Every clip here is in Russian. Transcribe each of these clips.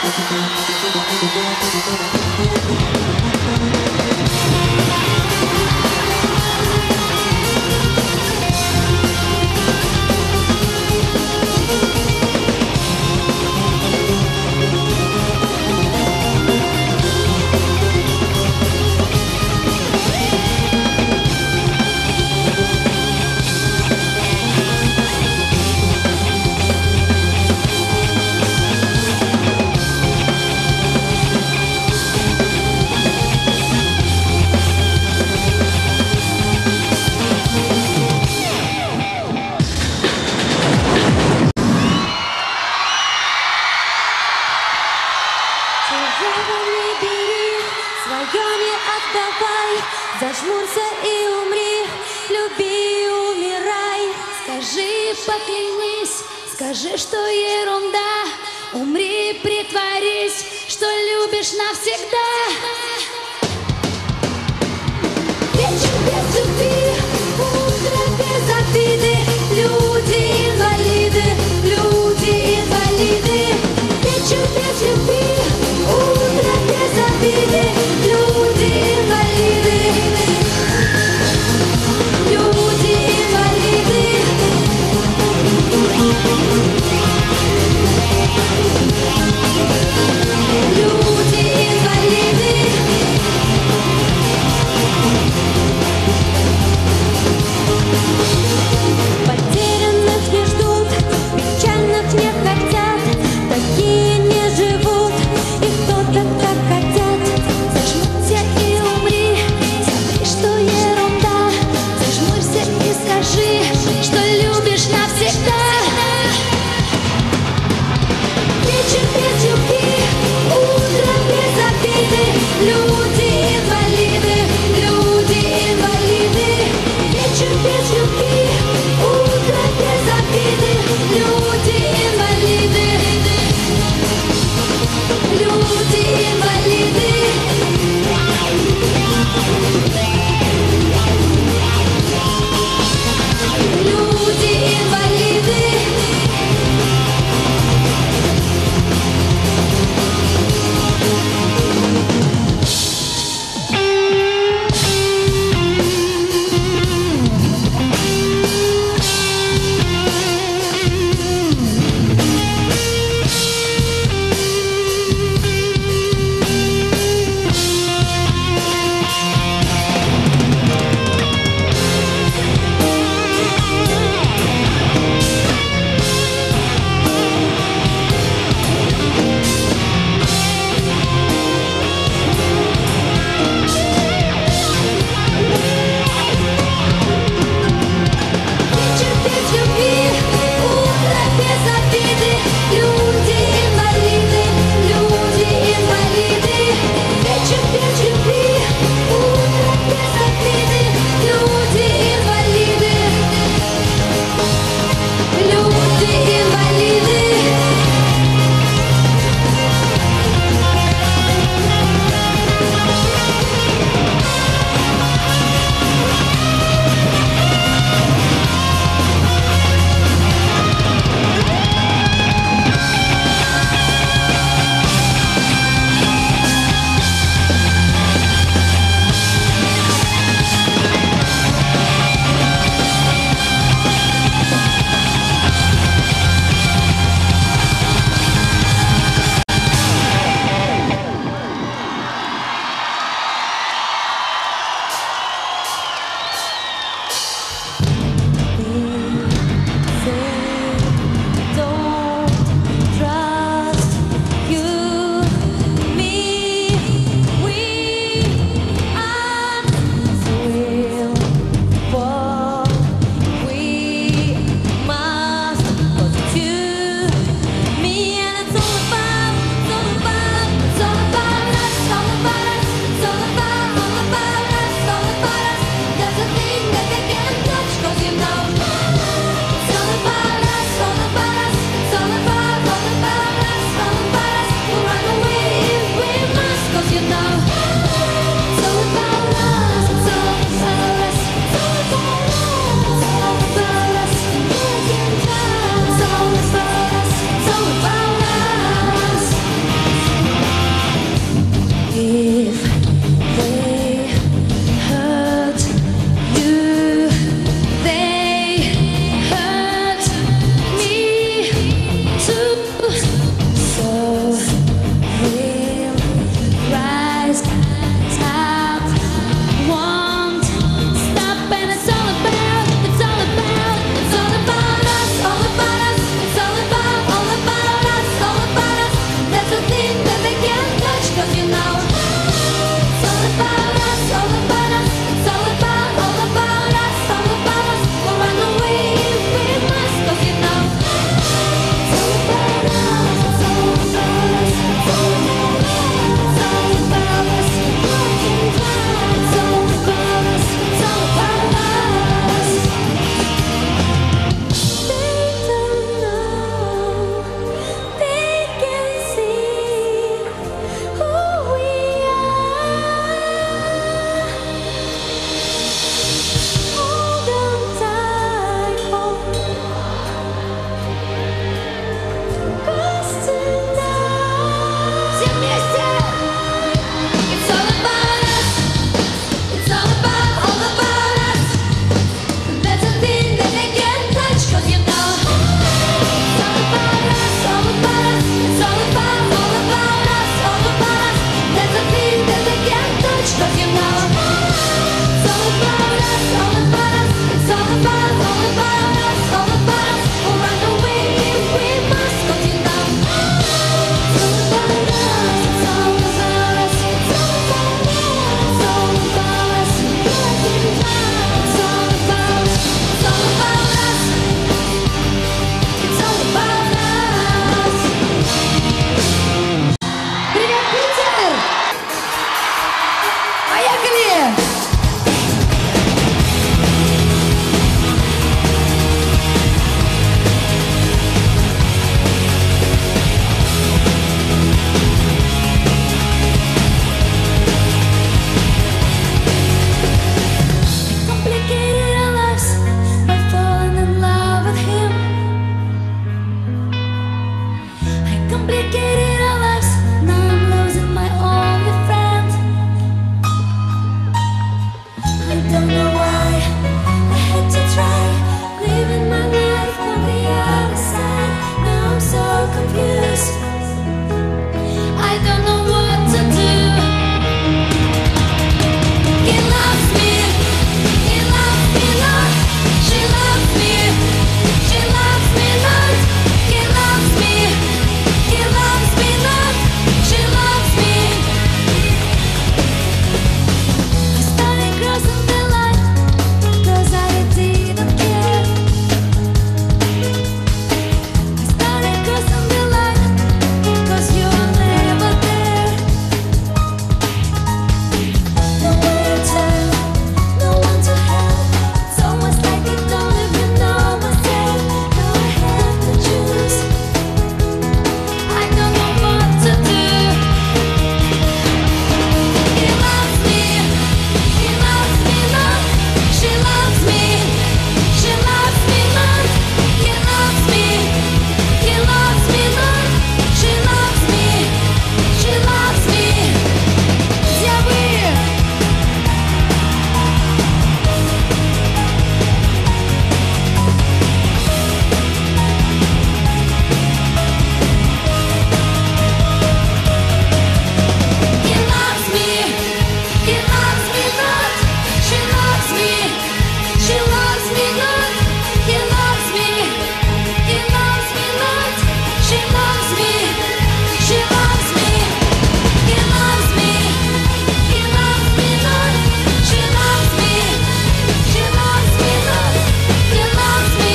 Зажмурься и умри, люби и умирай. Скажи, поклянись, скажи, что ерунда. Умри, притворись, что любишь навсегда. Вечер без любви, утро без обиды. Люди инвалиды, люди инвалиды. Вечер без любви, утро без обиды. Люди инвалиды. Люди инвалиды. don't know what to do. He loves me not. She loves me not. He loves me not. She loves me. I started crossing the line 'cause I didn't care. I started crossing the line 'cause you were never there. No way to tell, no one to help. It's almost like you don't even know myself. Now I have to choose. I don't know what to do. He loves me not. She loves me not. He loves me not. She loves me. Где вы? He loves me not. She loves me not. He loves me not. She loves me. He loves me not. She loves me. He loves me not. She loves me.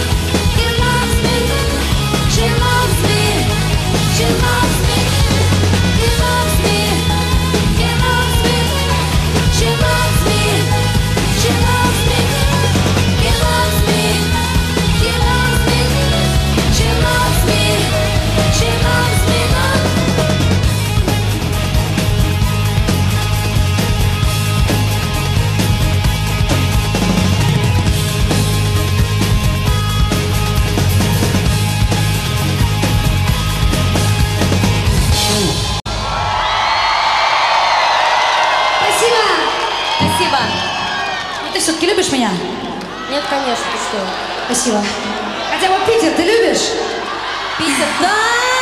He loves me. He loves me. He loves me. She loves me. She loves me. He loves me. She loves me not. Спасибо. Ну ты все-таки любишь меня? Нет, конечно, ты что? Спасибо. Хотя бы Питер ты любишь? Питер, да!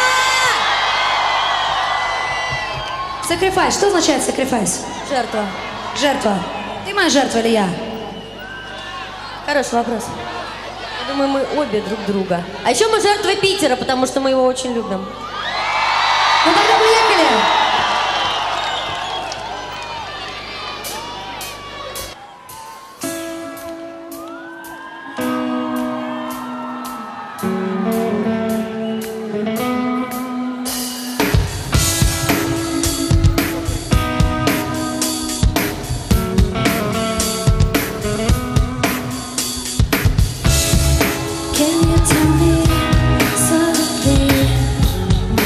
Sacrifice. Что означает sacrifice? Жертва. Жертва. Ты моя жертва или я? Хороший вопрос. Я думаю, мы обе друг друга. А еще мы жертвы Питера, потому что мы его очень любим. Ну тогда поехали. Can you tell me softly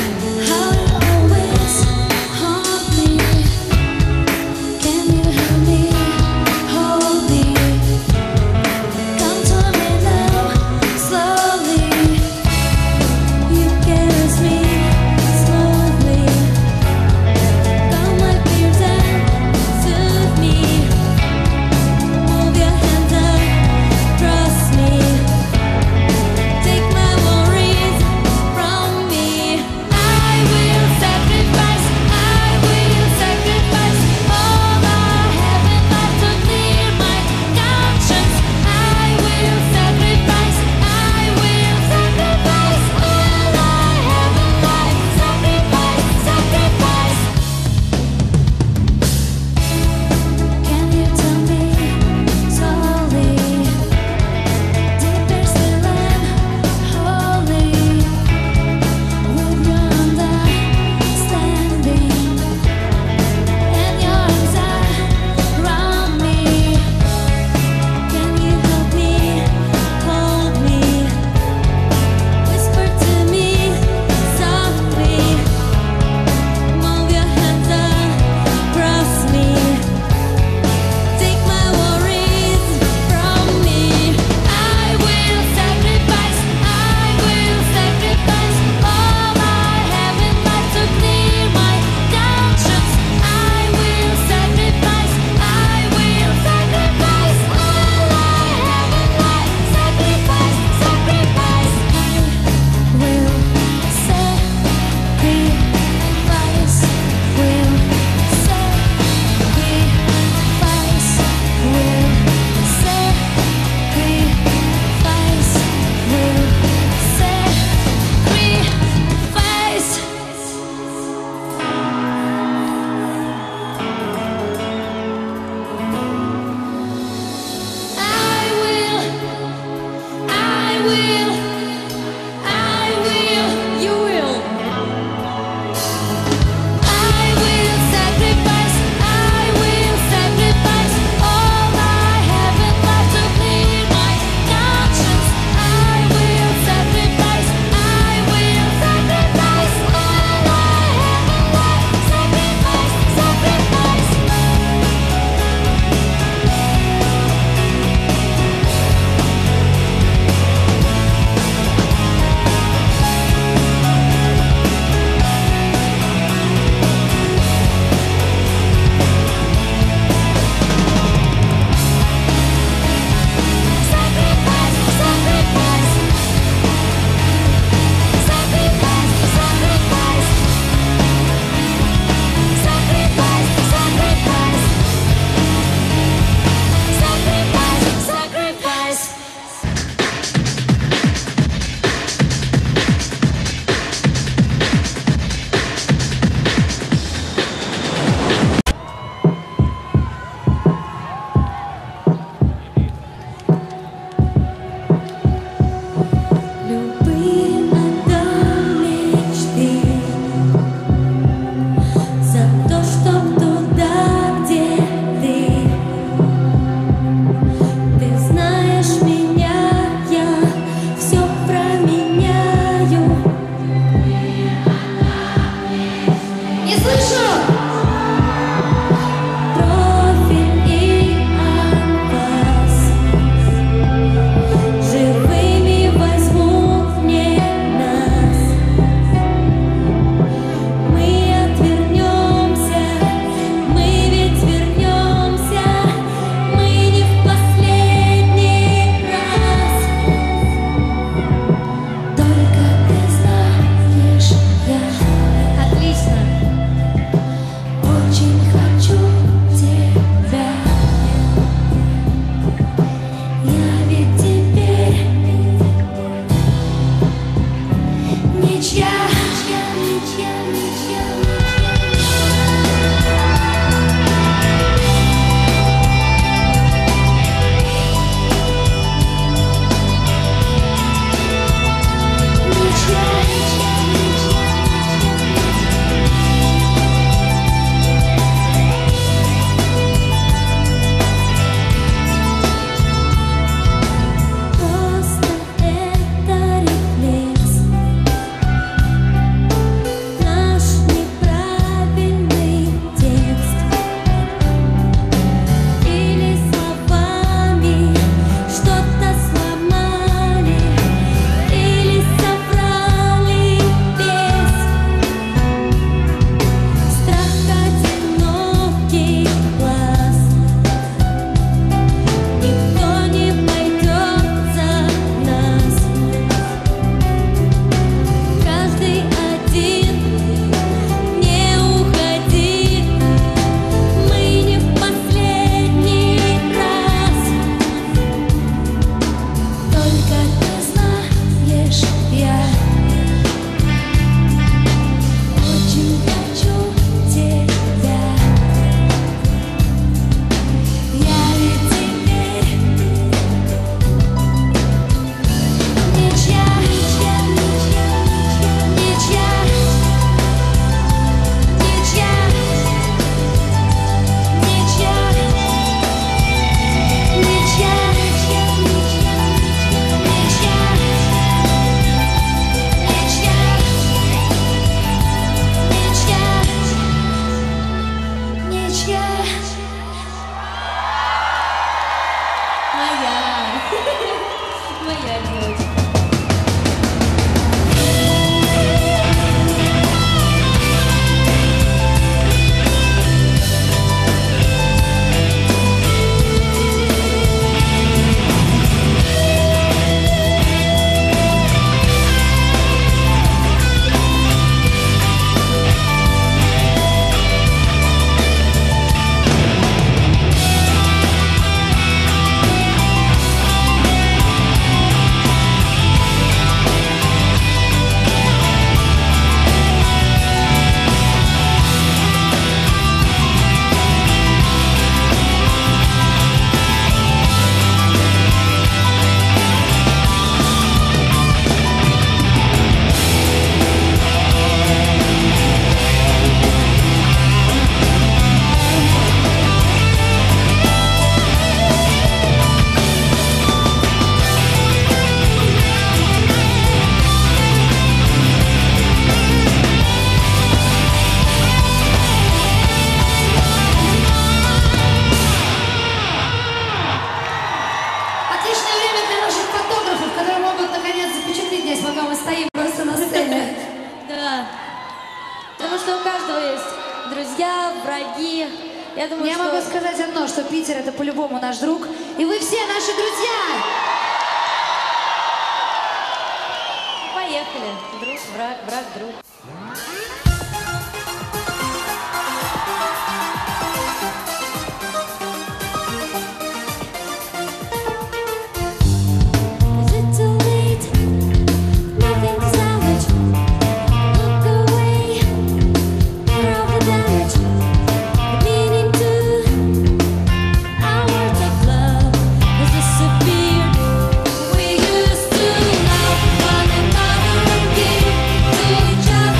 Не слышу! Профиль и анфас живыми возьмут мне нас. Мы отвернемся, мы ведь вернемся, мы не в последний раз. Только ты знаешь, я отлично. Очень хочу тебя. Я ведь теперь ничья. Просто это рефлекс, наш неправильный текст, или словами что-то сломали, или соврали весь. Страх одинокий глаз. Никто не пойдет за нас. Каждый один, не уходи. Мы не в последний раз. Только ты знаешь, я очень хочу тебя. Я ведь теперь ничья, ничья, ничья, ничья, ничья. Моя девочка. Отличное время для наших фотографов, которые могут наконец запечатлеть здесь, пока мы стоим просто на сцене. Да. Потому что у каждого есть друзья, враги. Я думаю, Я что... могу сказать одно, что Питер это по-любому наш друг, и вы все наши друзья! Поехали. Друг, враг, враг, друг. Is it too late? Nothing to salvage. Look away. Clear all the damage. The meaning to our words of love has disappeared. We used to love one another and give to each other.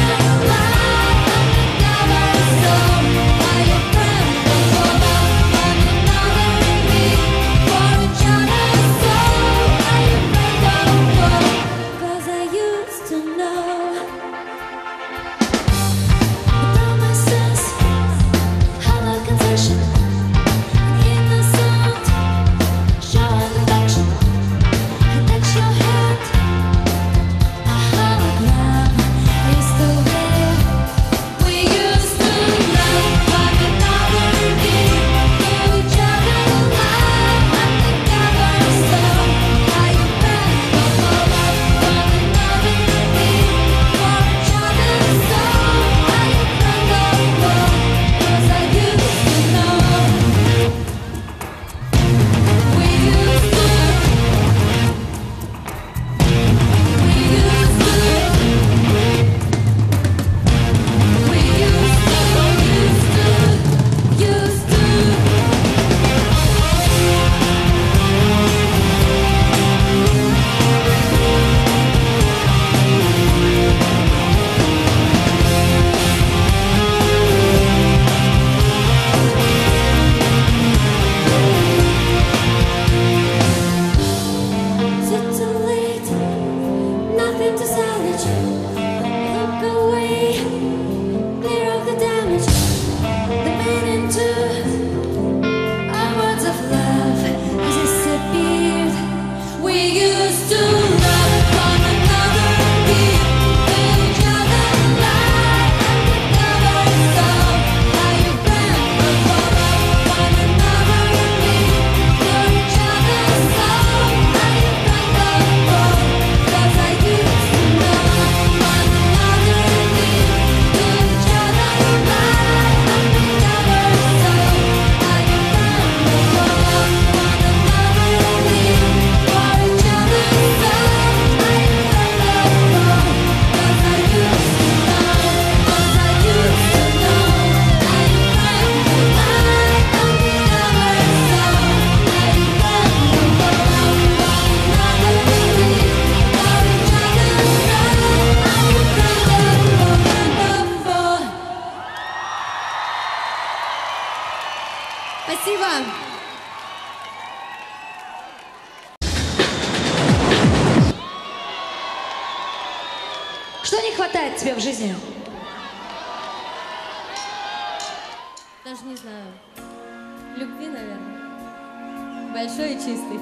Спасибо. Что не хватает тебе в жизни? Даже не знаю. Любви, наверное. Большой и чистый.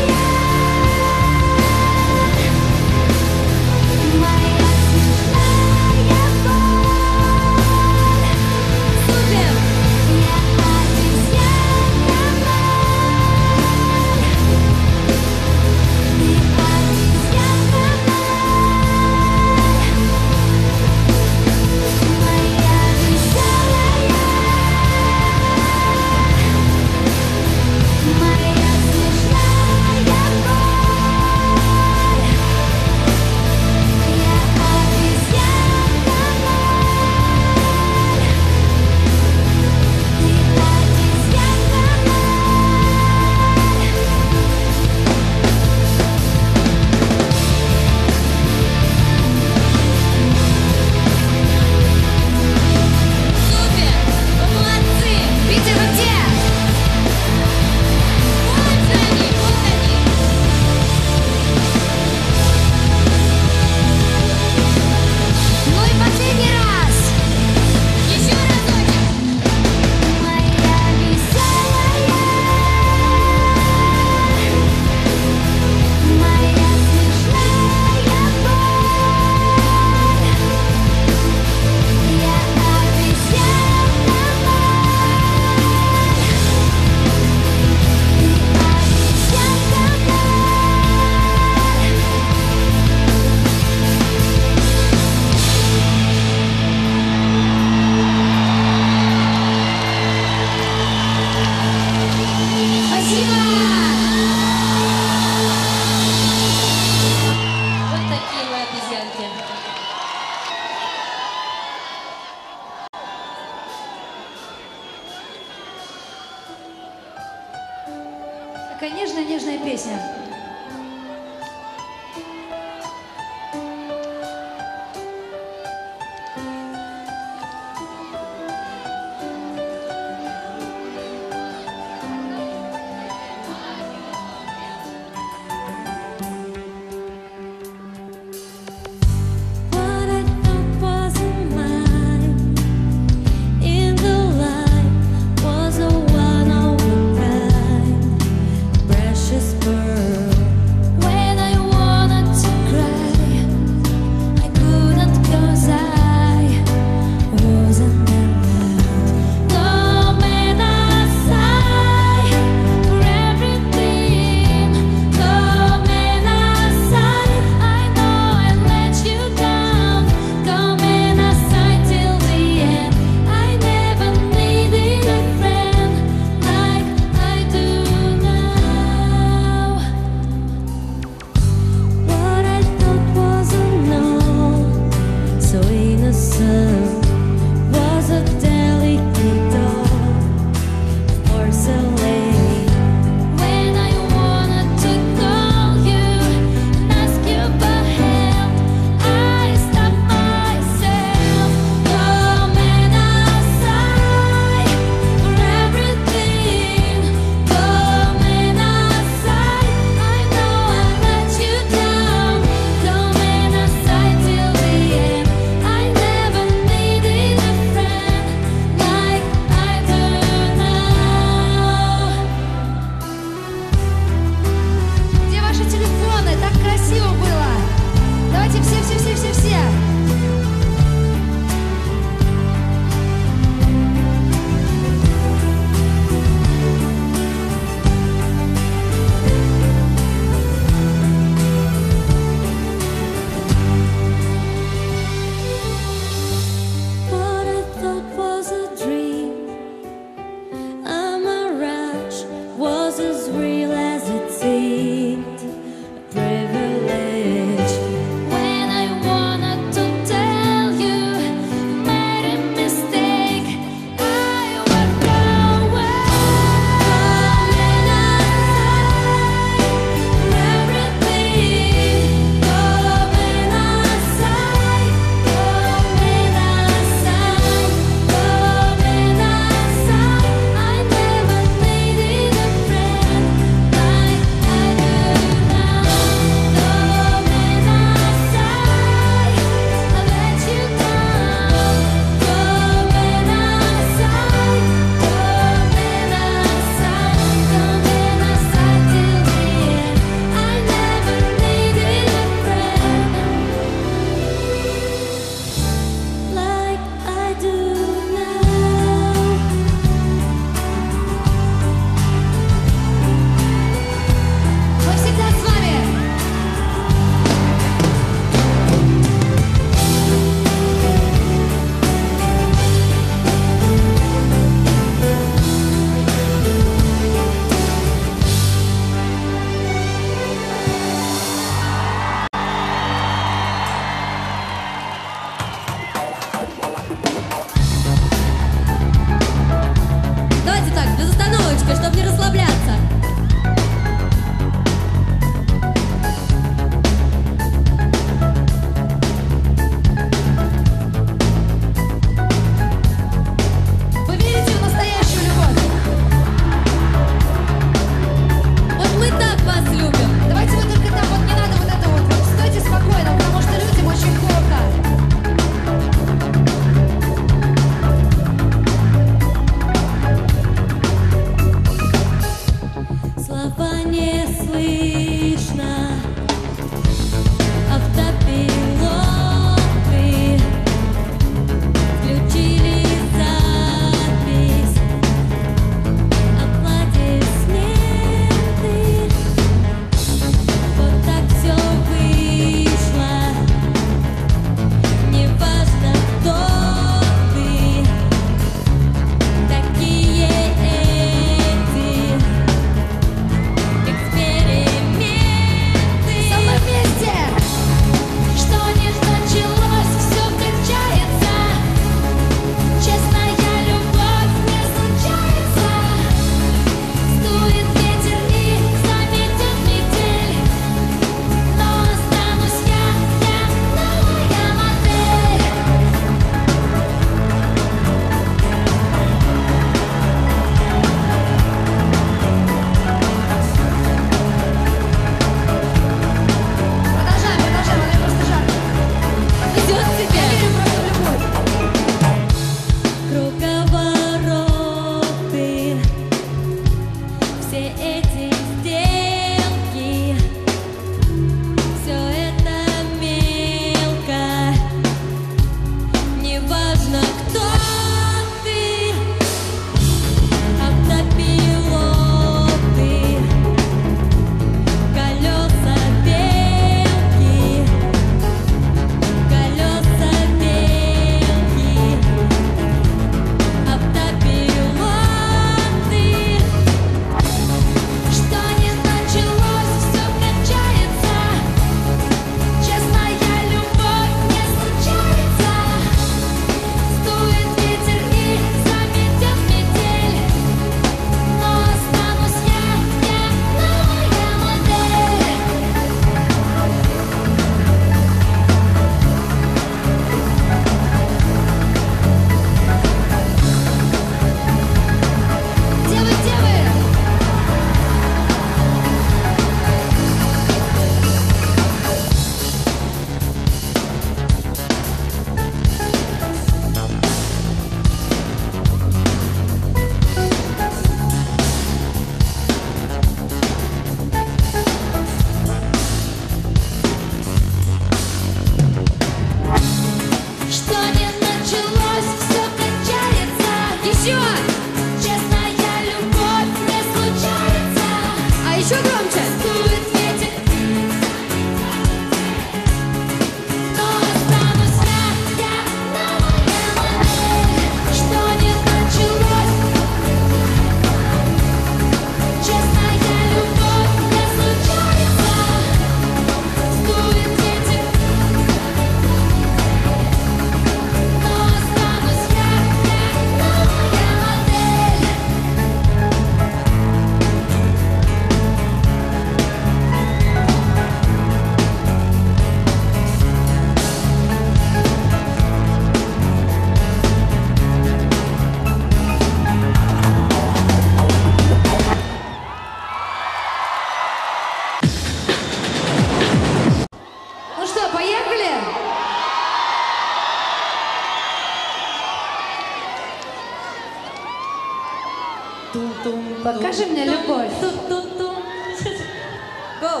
Покажи мне любовь. Ту-ту-ту. Go.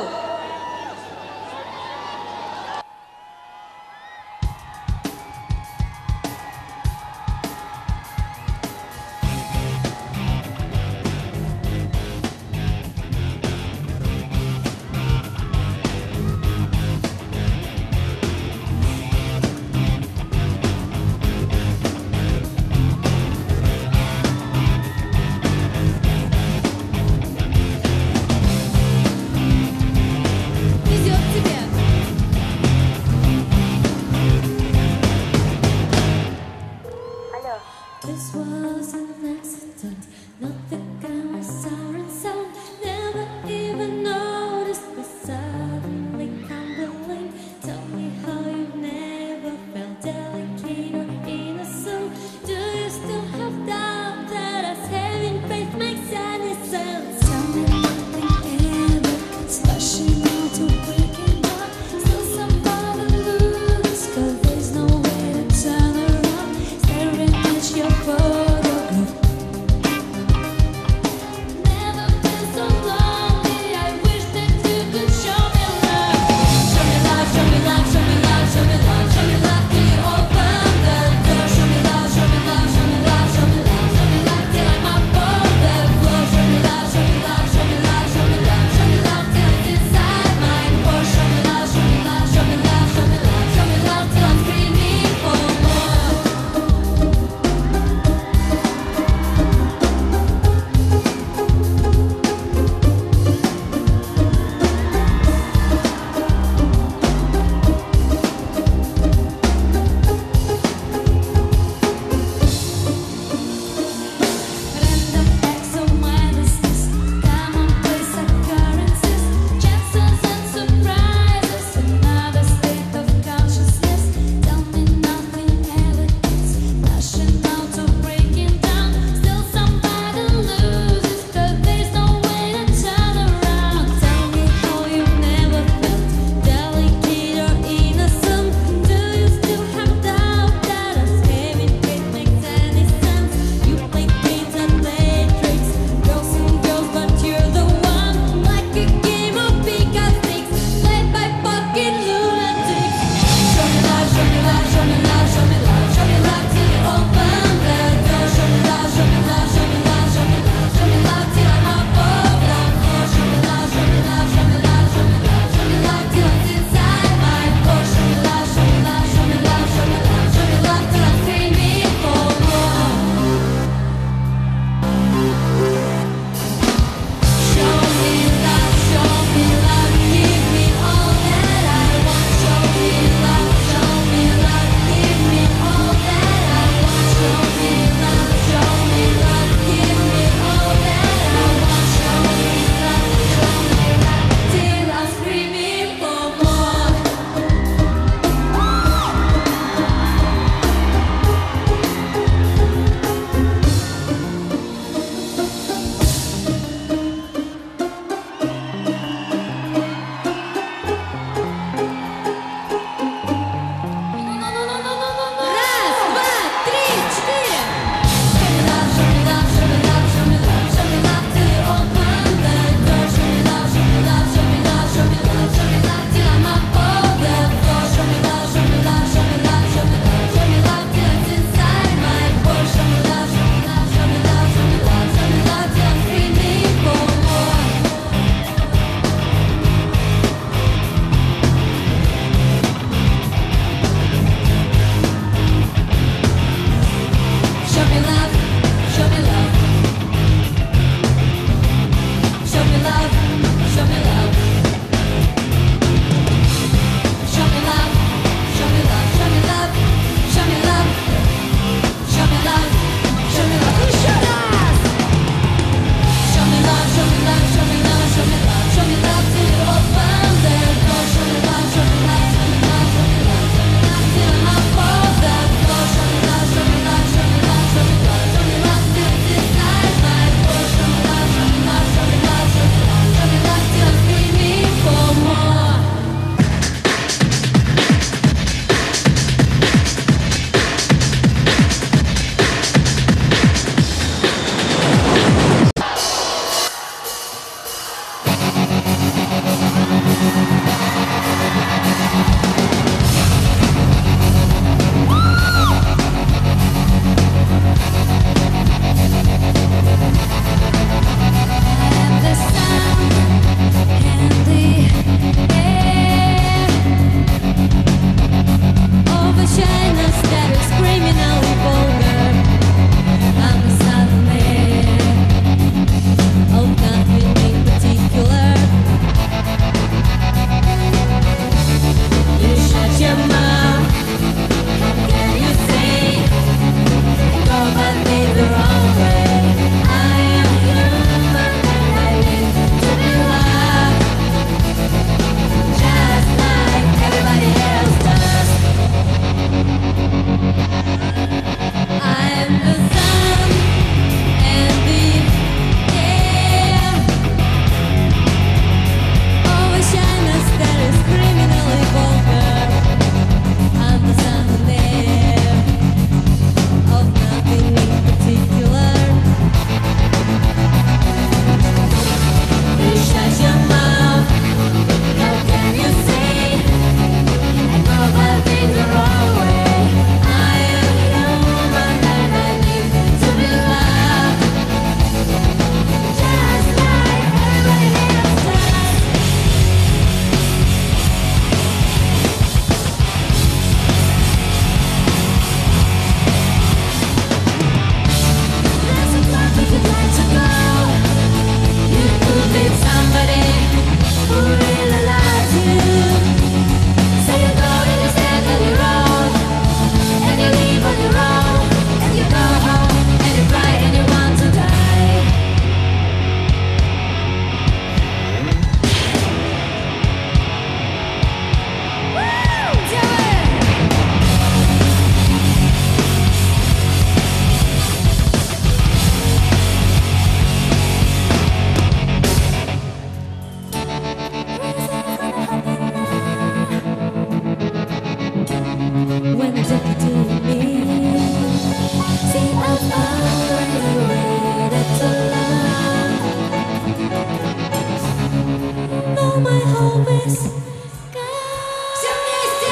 Все вместе!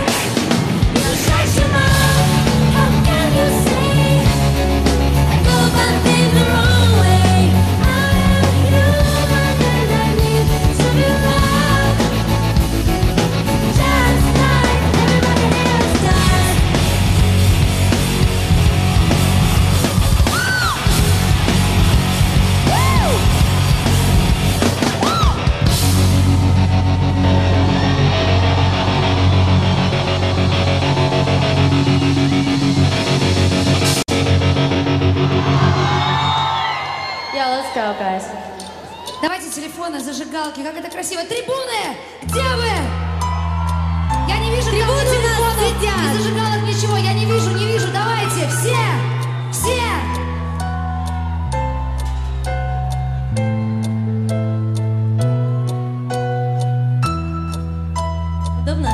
Yeah, let's go, guys. Давайте телефоны, зажигалки, как это красиво. Трибуны, где вы? Я не вижу Трибуны там у нас телефонов, сидят. ни зажигалок, ничего. Я не вижу. Давайте, все. Удобно?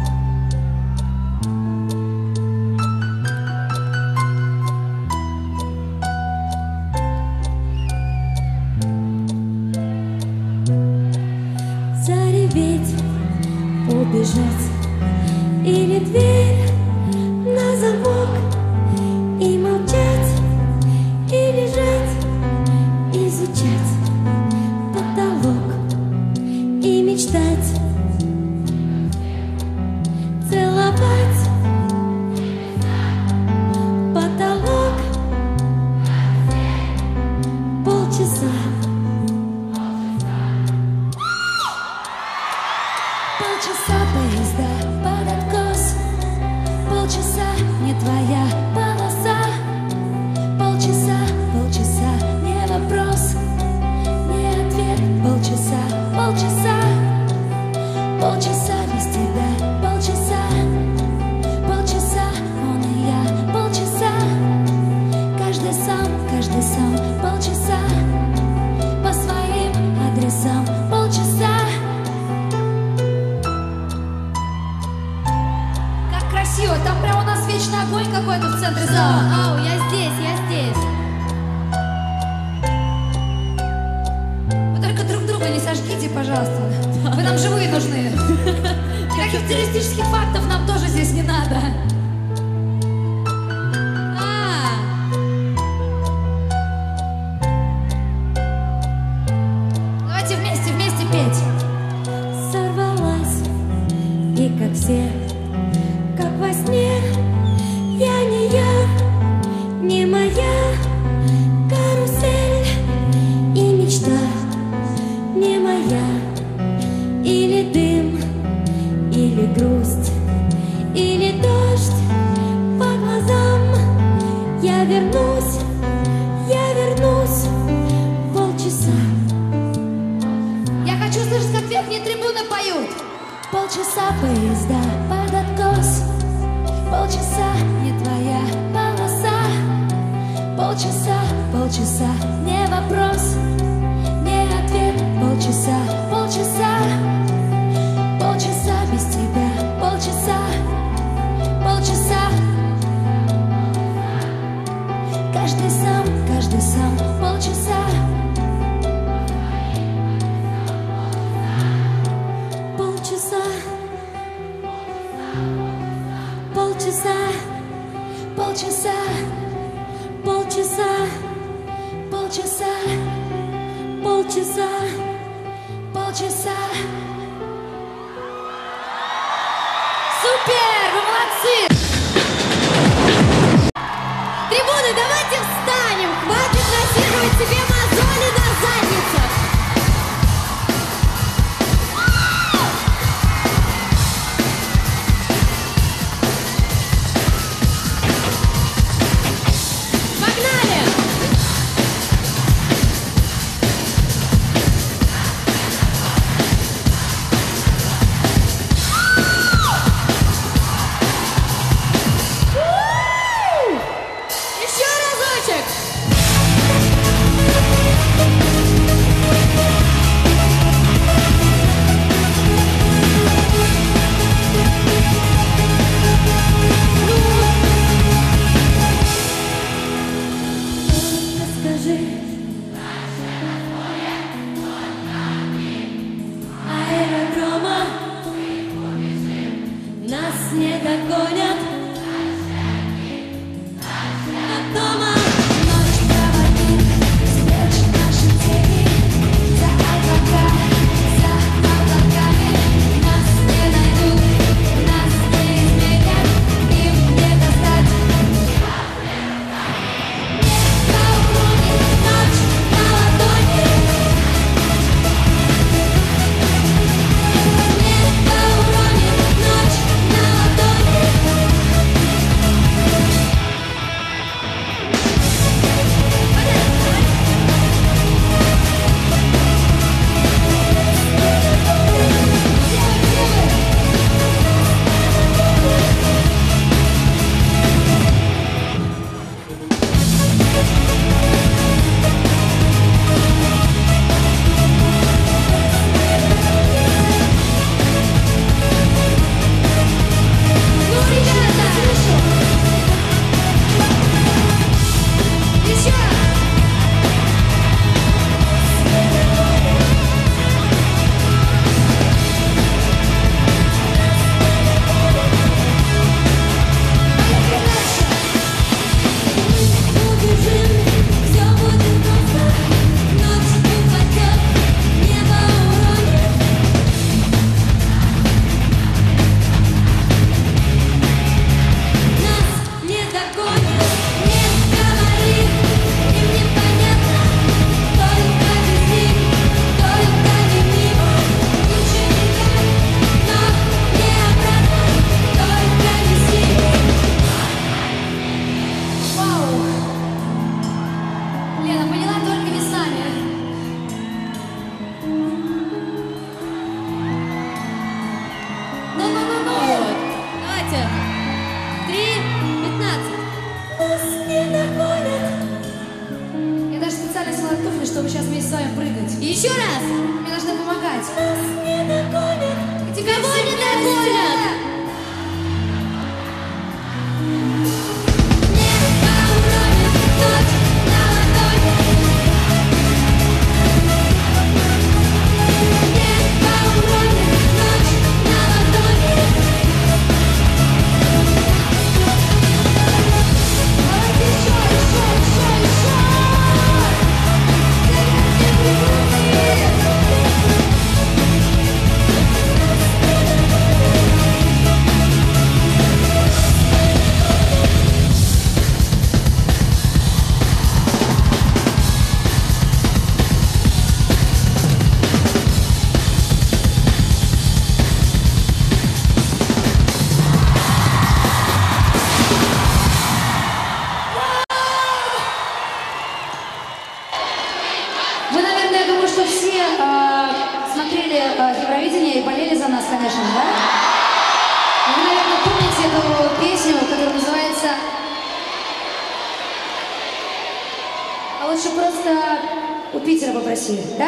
Зареветь, убежать, или дверь на замок, и молчать, и лежать, изучать потолок, и мечтать, целовать потолок полчаса. Полчаса поезда под откос, полчаса не твоя полоса, полчаса не вопрос, не ответ, полчаса без тебя, полчаса он и я, полчаса каждый сам, полчаса по своим адресам, полчаса. Красиво, там прям у нас вечный огонь какой-то в центре зала. Ау, я здесь. Вы только друг друга не сожгите, пожалуйста. Вы нам живые нужны. Никаких террористических фактов нам тоже здесь не надо. Давайте вместе петь. Сорвалась, и как все, как во сне, я, не моя карусель, и мечта не моя, или дым, или грусть, или дождь по глазам. Я вернусь, полчаса. Я хочу слышать, как верхние трибуны поют. Полчаса поезда под откос, полчаса не твоя полоса, полчаса не вопрос, не ответ, полчаса без тебя, полчаса каждый сам, полчаса. Полчаса. Супер, вы молодцы! Трибуны, давайте встанем! Хватит насиживать себе мозоли на задницах! Погнали! Еще раз! нас не догонят. Над домом ночь проводит, спрячь наши тени за облаками, нас не найдут, нас не изменят, им не достать. Небо уронит ночь на ладони. Небо уронит ночь на ладони. Ну, ребята, еще раз. Убежим, все будет просто. Ночь упадет, небо уронит. Нас не догонят, не говори, им непонятно. Только без них, только не мимо. Лучше не так, но не обратно. Только не с ними. Вау! Лена, поняла, только не с нами. Ну-ну-ну-ну! Давайте. 3:15. Нас не догонят. Я даже специально сняла туфли, чтобы сейчас вместе с вами прыгать. И еще раз. Мне должны помогать. Нас не догонят. Тебя Кого не догонят? Небо уронит ночь на ладони. Небо уронит ночь на ладони. Давайте еще. Вы, наверное, я думаю, что все смотрели Евровидение и болели за нас, конечно, да? Вы, наверное, помните эту песню, которая называется... А лучше просто у Питера попросили, да?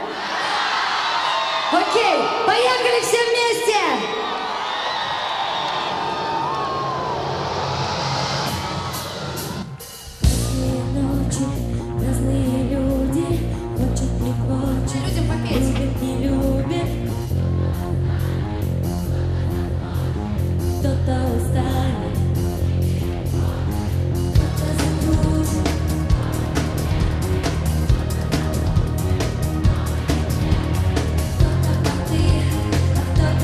Окей, поехали все вместе! Разные ночи, разные люди, хочет не хочет, Людям попеть. любит не любит. Кто-то устанет, кто-то загрузит. Кто-то как ты, а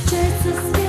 Включается свет.